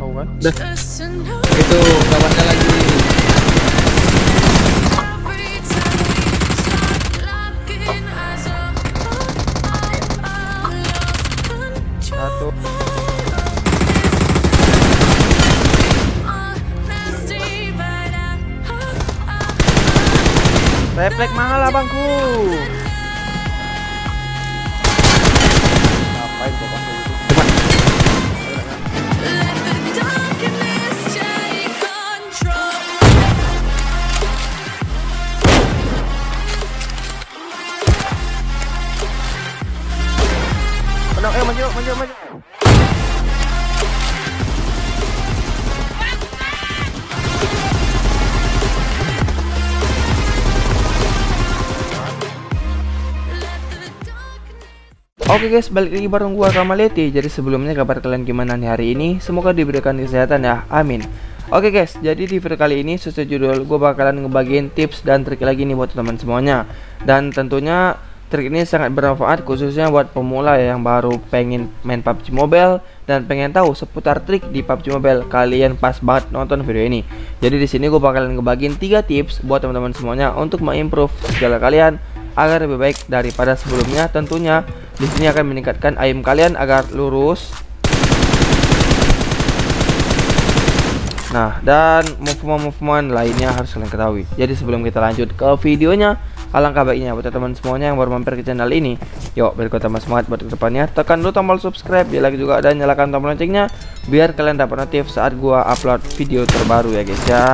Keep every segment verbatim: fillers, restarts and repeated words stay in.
tahu kan. Dah. Itu kawannya lagi. Satu. Refleks mahal abangku. Ngapain kau pakai itu? Cepat. Menang, eh maju, maju, maju. Oke guys, balik lagi bareng gua Kamaleti. Jadi sebelumnya kabar kalian gimana nih hari ini? Semoga diberikan kesehatan ya, amin. Oke guys, jadi di video kali ini sesuai judul gue bakalan ngebagiin tips dan trik lagi nih buat teman semuanya. Dan tentunya trik ini sangat bermanfaat khususnya buat pemula ya, yang baru pengen main P U B G Mobile dan pengen tahu seputar trik di P U B G Mobile. Kalian pas banget nonton video ini. Jadi di sini gue bakalan ngebagiin tiga tips buat teman-teman semuanya untuk mengimprove skill kalian agar lebih baik daripada sebelumnya. Tentunya di sini akan meningkatkan aim kalian agar lurus. Nah, dan movement-movement lainnya harus kalian ketahui. Jadi sebelum kita lanjut ke videonya, alangkah baiknya buat teman semuanya yang baru mampir ke channel ini, yuk biar kita tambah semangat buat kedepannya, tekan dulu tombol subscribe, di like juga dan nyalakan tombol loncengnya biar kalian dapat notif saat gua upload video terbaru ya guys ya.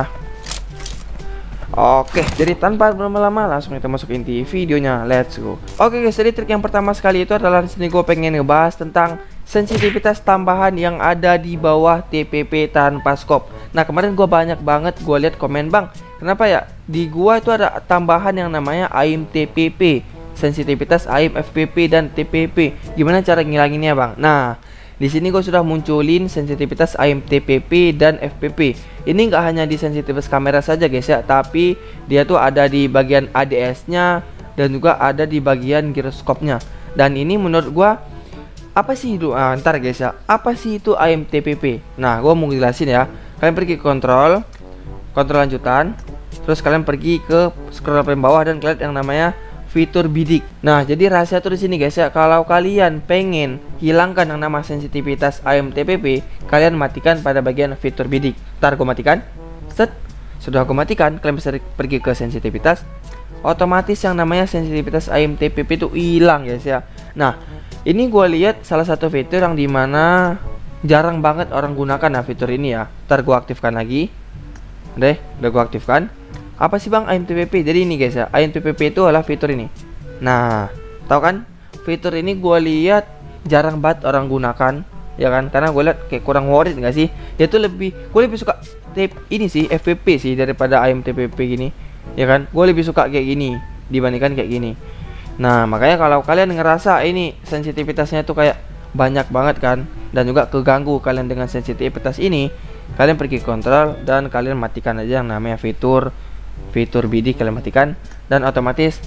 Oke, jadi tanpa berlama-lama langsung kita masuk inti videonya. Let's go. Oke guys, jadi trik yang pertama sekali itu adalah di sini gue pengen ngebahas tentang sensitivitas tambahan yang ada di bawah T P P tanpa scope. Nah, kemarin gue banyak banget gue lihat komen, "Bang, kenapa ya di gua itu ada tambahan yang namanya aim T P P, sensitivitas aim F P P dan T P P. Gimana cara ngilanginnya, Bang?" Nah, di sini gue sudah munculin sensitivitas aim T P P dan F P P. Ini nggak hanya di sensitivitas kamera saja guys ya, tapi dia tuh ada di bagian A D S-nya dan juga ada di bagian gyroscope-nya. Dan ini menurut gua apa sih itu? Ah, ntar guys ya, apa sih itu aim T P P? Nah, gua mau jelasin ya. Kalian pergi ke kontrol, kontrol lanjutan, terus kalian pergi ke scroll paling bawah dan kalian yang namanya fitur bidik. Nah, jadi rahasia tuh di sini guys ya. Kalau kalian pengen hilangkan yang nama sensitivitas aim T P P, kalian matikan pada bagian fitur bidik. Ntar gue matikan. Set. Sudah aku matikan, kalian bisa pergi ke sensitivitas. Otomatis yang namanya sensitivitas aim T P P itu hilang guys ya. Nah, ini gue lihat salah satu fitur yang dimana jarang banget orang gunakan nah fitur ini ya. Ntar gue aktifkan lagi. Deh, udah gue aktifkan. Apa sih bang aim T P P? Jadi ini guys ya, aim T P P itu adalah fitur ini. Nah, tahu kan? Fitur ini gue lihat jarang banget orang gunakan, ya kan? Karena gue lihat kayak kurang worth it nggak sih? Dia tuh lebih, gue lebih suka tip ini sih F P P sih daripada aim T P P gini, ya kan? Gue lebih suka kayak gini dibandingkan kayak gini. Nah, makanya kalau kalian ngerasa ini sensitivitasnya tuh kayak banyak banget kan, dan juga keganggu kalian dengan sensitivitas ini, kalian pergi kontrol dan kalian matikan aja yang namanya fitur fitur bidik, kalian matikan dan otomatis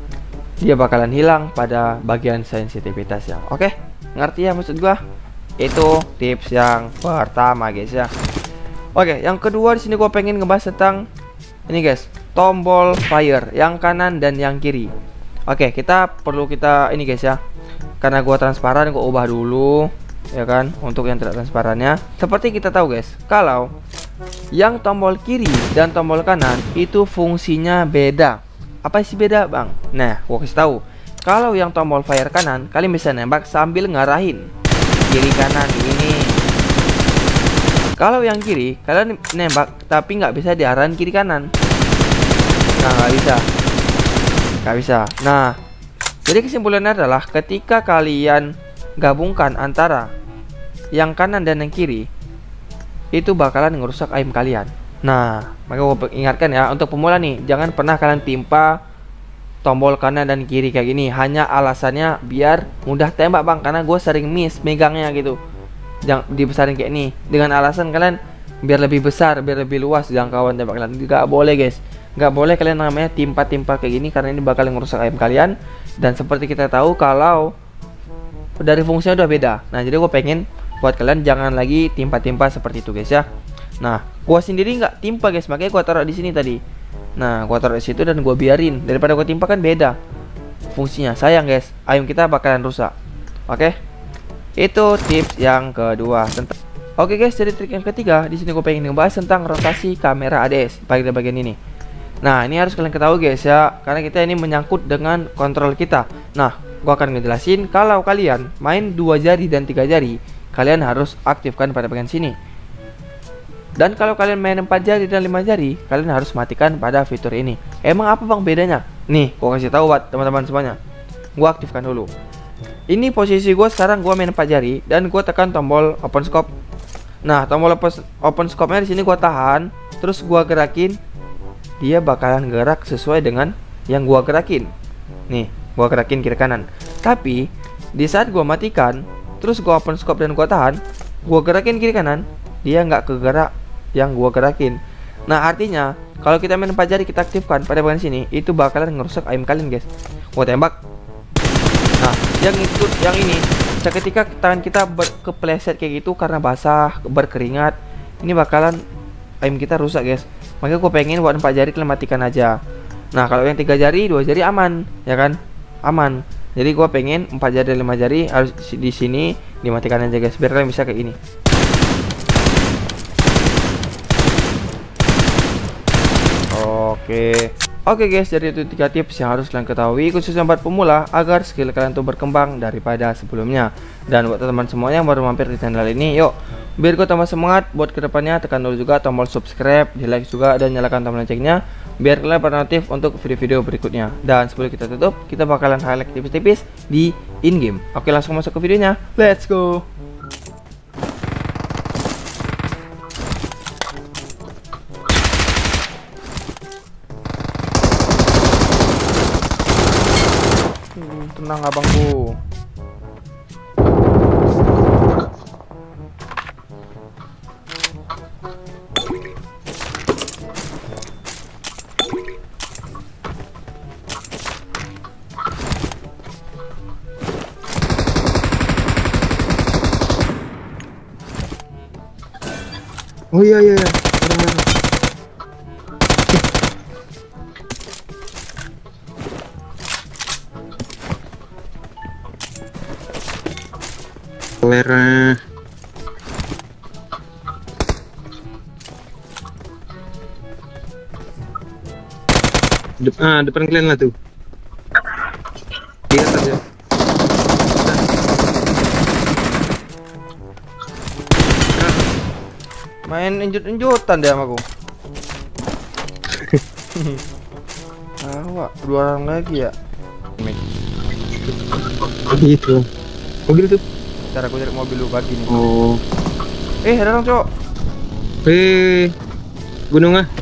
dia bakalan hilang pada bagian sensitivitas ya. Oke, ngerti ya maksud gua? Itu tips yang pertama guys ya. Oke, yang kedua di sini gua pengen ngebahas tentang ini guys, tombol fire yang kanan dan yang kiri. Oke, kita perlu kita ini guys ya. Karena gua transparan, gua ubah dulu ya kan untuk yang tidak transparannya. Seperti kita tahu guys, kalau yang tombol kiri dan tombol kanan itu fungsinya beda. Apa sih beda bang? Nah, gua kasih tahu. Kalau yang tombol fire kanan, kalian bisa nembak sambil ngarahin kiri kanan ini. Kalau yang kiri, kalian nembak tapi nggak bisa diarahin kiri kanan. Nah, nggak bisa, nggak bisa. Nah, jadi kesimpulannya adalah ketika kalian gabungkan antara yang kanan dan yang kiri, itu bakalan ngerusak aim kalian. Nah, maka gue ingatkan ya untuk pemula nih, jangan pernah kalian timpa tombol kanan dan kiri kayak gini. Hanya alasannya biar mudah tembak bang, karena gue sering miss megangnya gitu. Jangan dibesarin kayak ini dengan alasan kalian biar lebih besar, biar lebih luas jangkauan tembak kalian. Gak boleh guys, gak boleh kalian namanya timpa-timpa kayak gini, karena ini bakal ngerusak aim kalian. Dan seperti kita tahu kalau dari fungsinya udah beda. Nah, jadi gue pengen buat kalian jangan lagi timpa-timpa seperti itu guys ya. Nah, gua sendiri nggak timpa guys, makanya gua taruh di sini tadi. Nah, gua taruh di situ dan gua biarin, daripada gua timpa kan beda fungsinya. Sayang guys, ayam kita bakalan rusak. Oke, itu tips yang kedua. Tentang Oke guys, jadi trik yang ketiga di sini gue pengen ngebahas tentang rotasi kamera A D S bagian bagian ini. Nah, ini harus kalian ketahui guys ya, karena kita ini menyangkut dengan kontrol kita. Nah, gue akan ngejelasin kalau kalian main dua jari dan tiga jari, kalian harus aktifkan pada bagian sini. Dan kalau kalian main empat jari dan lima jari, kalian harus matikan pada fitur ini. Emang apa bang bedanya? Nih, gue kasih tahu buat teman-teman semuanya. Gue aktifkan dulu. Ini posisi gue sekarang, gue main empat jari dan gue tekan tombol open scope. Nah, tombol open scope-nya di sini gua tahan, terus gua gerakin, dia bakalan gerak sesuai dengan yang gua gerakin. Nih, gua gerakin kiri kanan. Tapi di saat gua matikan, terus gua open scope dan gua tahan, gua gerakin kiri kanan, dia nggak kegerak yang gua gerakin. Nah, artinya kalau kita main empat jari kita aktifkan pada bagian sini, itu bakalan ngerusak aim kalian guys. Gua tembak. Nah, yang itu yang ini ketika tangan kita kepleset kayak gitu karena basah, berkeringat, ini bakalan aim kita rusak guys. Makanya gue pengen buat empat jari kalian matikan aja. Nah, kalau yang tiga jari, dua jari aman, ya kan? Aman. Jadi gue pengen empat jari dan lima jari harus di sini dimatikan aja guys, biar kalian bisa kayak ini. Oke. Oke guys, jadi itu tiga tips yang harus kalian ketahui khususnya buat pemula agar skill kalian tuh berkembang daripada sebelumnya. Dan buat teman-teman semuanya yang baru mampir di channel ini, yuk biar gue tambah semangat buat kedepannya, tekan dulu juga tombol subscribe, di like juga, dan nyalakan tombol loncengnya biar kalian bernotif untuk video-video berikutnya. Dan sebelum kita tutup, kita bakalan highlight tipis-tipis di in-game. Oke, langsung masuk ke videonya, let's go. Tenang abangku. Oh iya iya iya. Merah. Dep ah, depan kalian lah tuh. Di atas ya. Main injut-injutan dia sama aku. Awak dua orang lagi ya. Gitu. Mobil tuh. Cara aku cari mobil lu bagi nih. Oh. Eh, ada orang cowok. Eh, gunung ah.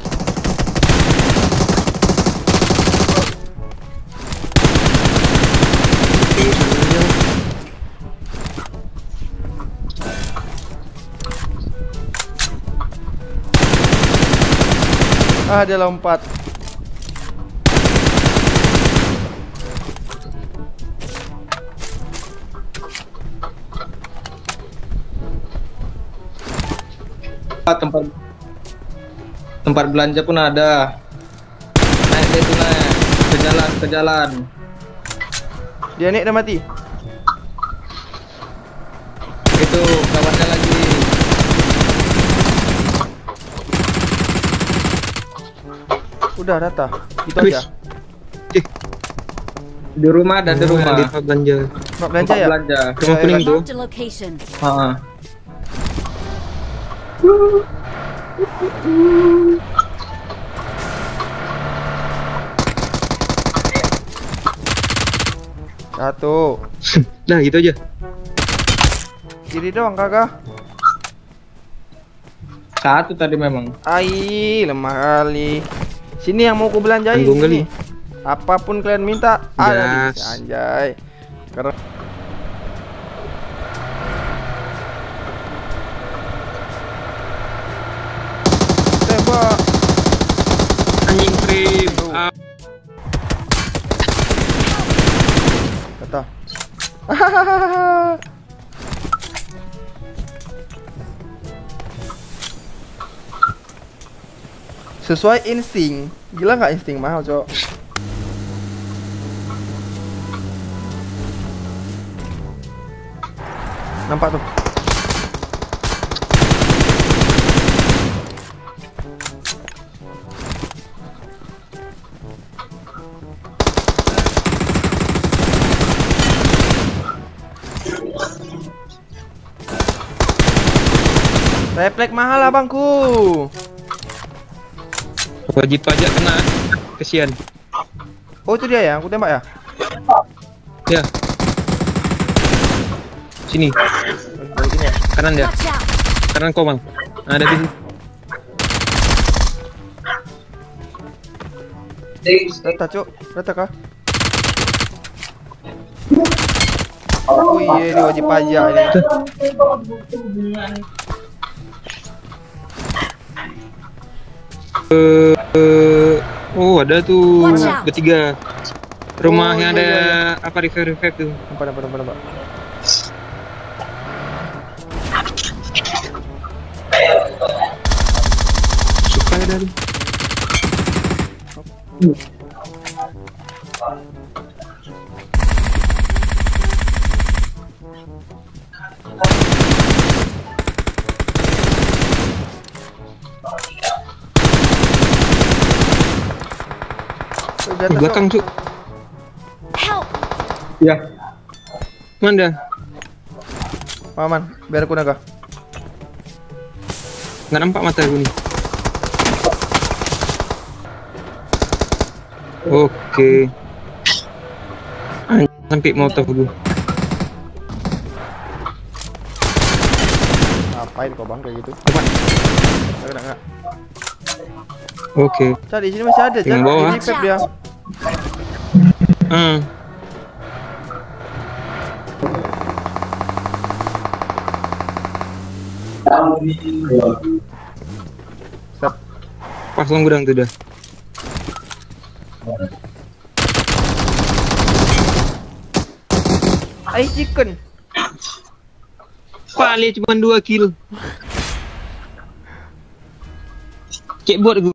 Ah, dia lompat. tempat tempat belanja pun ada. Naik deh tuh, naik ke jalan ke jalan. Dia naik dah mati. Itu kawannya lagi. Udah rata. Gitu Wih. aja. Eh, Di rumah ada di oh, rumah. di tempat belanja. Tempat belanja Tempat ya? belanja. Rumah kuning tuh. Marked a location. Heeh. Satu. Nah, gitu aja. Kiri doang kagak. Satu tadi memang. Ai, lemah kali. Sini yang mau ku belanjain Tanggung kali. sini. Apapun kalian minta ada di Yes. anjay. Karena tembak. Anjing trip. Ah, Kata. Sesuai insting. Gila nggak insting mahal, Cok? Nampak tuh. Refleks mahal abangku. Wajib pajak kena. Kesian. Oh itu dia ya, aku tembak ya. Ya. Sini. Dari sini ya. Kanan dia. Watch out! Kanan kau bang. Nah, ada di sini. Rata cuk, rata kah? Oh iya ini wajib pajak ini. Eh, eh, oh ada tuh Watch out. bertiga. Rumah Oh, yang iya, ada iya, iya. apa revive revive tuh. Nampak nampak nampak nampak. Suka ya dari. Oh, di Di atas, belakang Cok. cuk. Help! Ya. Mana? Aman, biar aku naga. Nggak nampak mata gue nih. Oke. Anjing, sampai molotov gue. Ngapain kau bang kayak gitu? Depan. Enggak enggak enggak. Oke. Cak di sini masih ada, Cak. Yang bawah. Di pep dia. Hmm. Stop. Pasang gudang tuh dah. Ai chicken. Paling cuma dua kill. Cek buat gue.